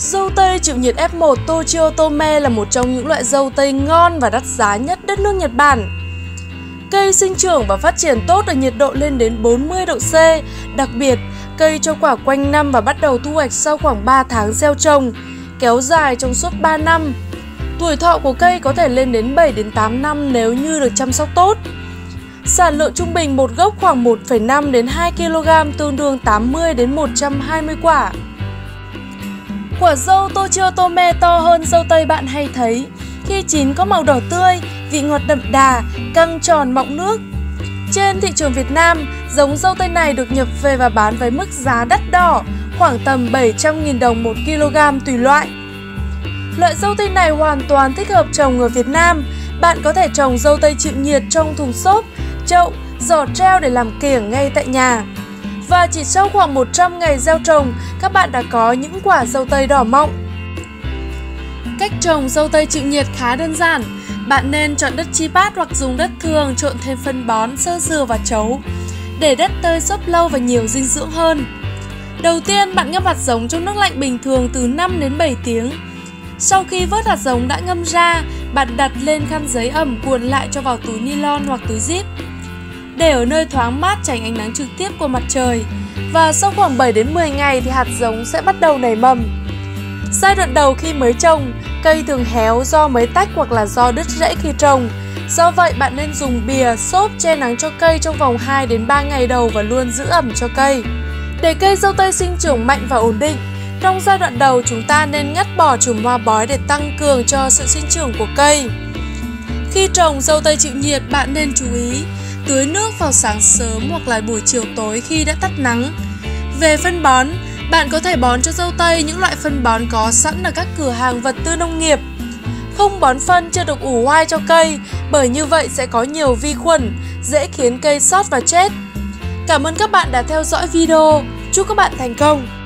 Dâu tây chịu nhiệt F1 Tochi Otome là một trong những loại dâu tây ngon và đắt giá nhất đất nước Nhật Bản. Cây sinh trưởng và phát triển tốt ở nhiệt độ lên đến 40 độ C. Đặc biệt, cây cho quả quanh năm và bắt đầu thu hoạch sau khoảng 3 tháng gieo trồng, kéo dài trong suốt 3 năm. Tuổi thọ của cây có thể lên đến 7 đến 8 năm nếu như được chăm sóc tốt. Sản lượng trung bình một gốc khoảng 1,5 đến 2 kg, tương đương 80 đến 120 quả. Quả dâu Tochi Otome to hơn dâu tây bạn hay thấy. Khi chín có màu đỏ tươi, vị ngọt đậm đà, căng tròn mọng nước. Trên thị trường Việt Nam, giống dâu tây này được nhập về và bán với mức giá đắt đỏ, khoảng tầm 700.000 đồng 1 kg tùy loại. Loại dâu tây này hoàn toàn thích hợp trồng ở Việt Nam. Bạn có thể trồng dâu tây chịu nhiệt trong thùng xốp, chậu, giỏ treo để làm kiểng ngay tại nhà. Và chỉ sau khoảng 100 ngày gieo trồng, các bạn đã có những quả dâu tây đỏ mọng. Cách trồng dâu tây chịu nhiệt khá đơn giản. Bạn nên chọn đất chi bát hoặc dùng đất thường, trộn thêm phân bón, xơ dừa và trấu để đất tơi xốp lâu và nhiều dinh dưỡng hơn. Đầu tiên, bạn ngâm hạt giống trong nước lạnh bình thường từ 5 đến 7 tiếng. Sau khi vớt hạt giống đã ngâm ra, bạn đặt lên khăn giấy ẩm cuộn lại cho vào túi nylon hoặc túi zip. Để ở nơi thoáng mát tránh ánh nắng trực tiếp của mặt trời. Và sau khoảng 7 đến 10 ngày thì hạt giống sẽ bắt đầu nảy mầm. Giai đoạn đầu khi mới trồng, cây thường héo do mới tách hoặc là do đứt rễ khi trồng. Do vậy bạn nên dùng bìa, xốp che nắng cho cây trong vòng 2 đến 3 ngày đầu và luôn giữ ẩm cho cây. Để cây dâu tây sinh trưởng mạnh và ổn định, trong giai đoạn đầu chúng ta nên ngắt bỏ chùm hoa bói để tăng cường cho sự sinh trưởng của cây. Khi trồng dâu tây chịu nhiệt, bạn nên chú ý tưới nước vào sáng sớm hoặc là buổi chiều tối khi đã tắt nắng. Về phân bón, bạn có thể bón cho dâu tây những loại phân bón có sẵn ở các cửa hàng vật tư nông nghiệp. Không bón phân chưa được ủ hoai cho cây, bởi như vậy sẽ có nhiều vi khuẩn, dễ khiến cây sót và chết. Cảm ơn các bạn đã theo dõi video. Chúc các bạn thành công!